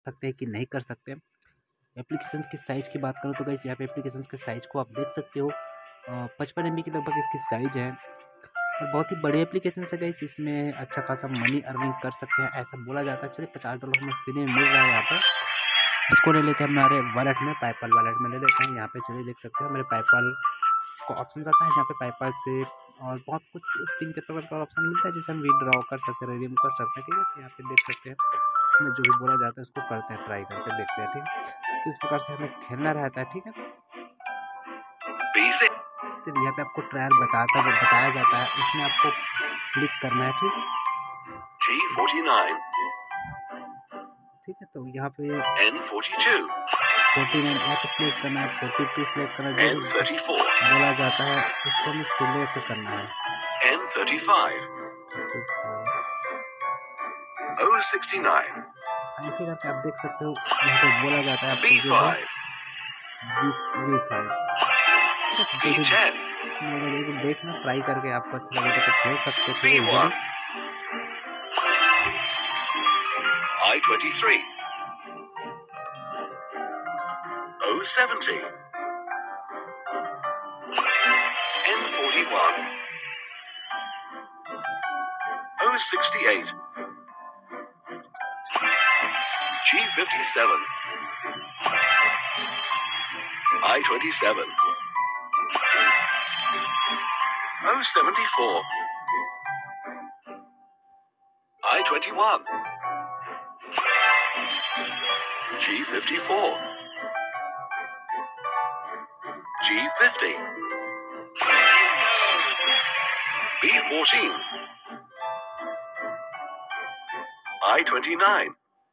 सकते हैं कि नहीं कर सकते। एप्लीकेशन की साइज़ की बात करूँ तो गाइस यहाँ पे एप्लीकेशन के साइज़ को आप देख सकते हो, 55 MB की लगभग इसकी साइज़ है और बहुत ही बड़ी एप्लीकेशन है गाइस। इसमें अच्छा खासा मनी अर्निंग कर सकते हैं ऐसा बोला जाता है। चलिए $50 हमें फ्री में मिल रहा है यहाँ पर, इसको ले लेते हैं हमारे वॉलेट में, पेपैल वॉलेट में ले लेते हैं। यहाँ पे चलिए देख सकते हैं मेरे पेपैल को ऑप्शन आता है, यहाँ पे पेपैल से और बहुत कुछ 3-4 प्रकार का ऑप्शन मिलता है जिसे हम विड्रॉ कर सकते हैं, रिडीम कर सकते हैं। ठीक है, तो यहाँ पे देख सकते हैं इसमें जो भी बोला जाता है उसको करते हैं, ट्राई करके देखते हैं। ठीक है, तो इस प्रकार से हमें खेलना रहता है। ठीक है, चलिए यहाँ पे आपको ट्रायल बताया जाता है, इसमें आपको क्लिक करना है। ठीक है, G49 ठीक है, तो यहाँ पे N42 49 यहाँ पे सिलेक्ट करना है, 42 सिलेक्ट करना है, जो N34 बोला जाता है उसको हमें सिलेक्ट करना है। N35 O69 ऐसे करके आप देख सकते हो, यहाँ पे बोला जाता है आपको जो है V5। B10 देखना, ट्राई करके आपको अच्छा लगे तो खेल सकते थे। B1 I23 O70 N41 O68 G57 I27 O74 I21 G54 G50 B14 I29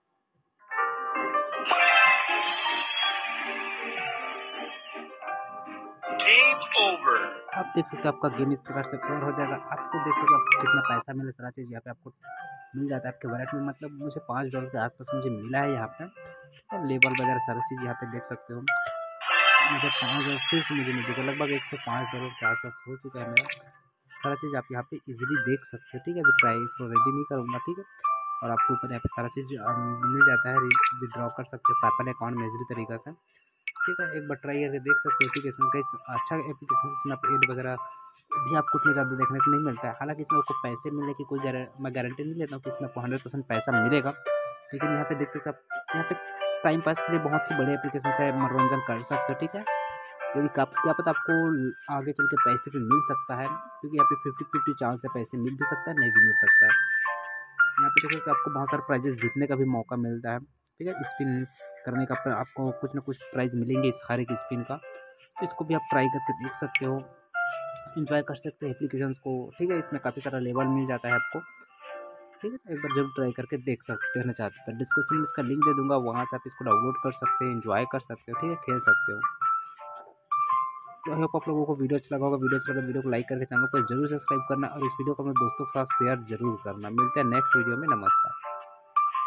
Game over। आप देख सकते हो आपका गेम इस प्रकार से कवर हो जाएगा। आपको देख सकते हो आपको कितना पैसा मिले, सारा चीज़ यहाँ पे आपको मिल जाता है आपके वॉलेट में। मतलब मुझे $5 के आसपास मुझे मिला है यहाँ पे। लेबल वगैरह सारी चीज़ यहाँ पे देख सकते हो। मुझे $5 फिर से मुझे मिल चुका, लगभग $105 के आसपास हो चुका है मेरा। सारा चीज़ आप यहाँ पे इजीली देख सकते हो। ठीक है, अभी ट्राई इसको रेडी नहीं करूँगा। ठीक है, और आपको ऊपर यहाँ पे सारा चीज़ मिल जाता है, विड्रॉ कर सकते हो पेपैल अकाउंट में इजीली तरीक़ा से। ठीक है, एक बार ट्राई करके देख सकते हो। एप्लीकेशन का अच्छा एप्लीकेशन, इसमें आप एड वगैरह भी आपको उतना ज़्यादा देखने को नहीं मिलता है। हालांकि इसमें आपको पैसे मिलने की कोई मैं गारंटी नहीं लेता हूँ कि इसमें आपको 100% पैसा मिलेगा, लेकिन यहाँ पे देख सकते हो आप, यहाँ पे टाइम पास के लिए बहुत ही बड़े एप्लीकेशन है, मनोरंजन कर सकते हो। ठीक है, यदि क्या पता आपको आगे चल के पैसे भी मिल सकता है, क्योंकि यहाँ पे 50-50 चांस है, पैसे मिल भी सकता है, नहीं भी मिल सकता है। यहाँ पे देख सकते हो आपको बहुत सारे प्राइजेस जीतने का भी मौका मिलता है। ठीक है, स्पिन करने का आपको कुछ ना कुछ प्राइज़ मिलेंगे इस हर एक स्पिन का, तो इसको भी आप ट्राई करके देख सकते हो, एंजॉय कर सकते हो एप्लीकेशंस को। ठीक है, इसमें काफ़ी सारा लेवल मिल जाता है आपको। ठीक है, एक बार जब ट्राई करके देख सकते हो, चाहते हैं डिस्क्रिप्शन में इसका लिंक दे दूंगा, वहाँ से आप इसको डाउनलोड कर सकते हो, एंजॉय कर सकते हो। ठीक है, खेल सकते हो। तो आई होप आप लोगों को वीडियो अच्छा लगा होगा। वीडियो अच्छा लगा वीडियो को लाइक करके चैनल को जरूर सब्सक्राइब करना और इस वीडियो को अपने दोस्तों के साथ शेयर जरूर करना। मिलते हैं नेक्स्ट वीडियो में। नमस्कार।